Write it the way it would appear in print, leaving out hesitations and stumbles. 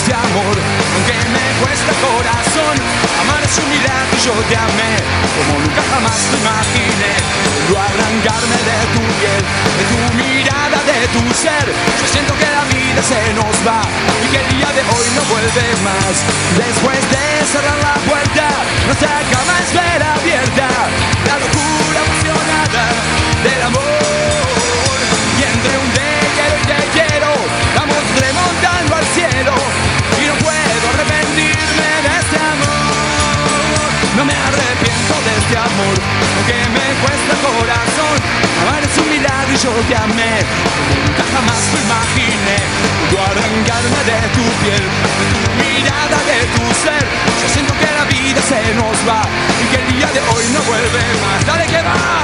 este amor, aunque me cuesta corazón. Amar es un milagro y yo te amé como nunca jamás lo imaginé. Quiero arrancarme de tu piel, de tu mirada, de tu ser. Yo siento que la vida se nos va y que el día de hoy no vuelve más. Después de cerrar la puerta, nuestra cama espera abierta. La locura apasionada del amor, y entre un te quiero y te quiero vamos remontando al cielo. Y no puedo arrepentirme de este amor. No me arrepiento de este amor, aunque me cuesta el corazón. Amar es un milagro y yo te amé como nunca jamás lo imaginé. Puedo arrancarme de tu piel, de tu mirada, de tu ser. Yo siento que la vida se nos va y que el día de hoy no vuelve más. ¡Dale que va!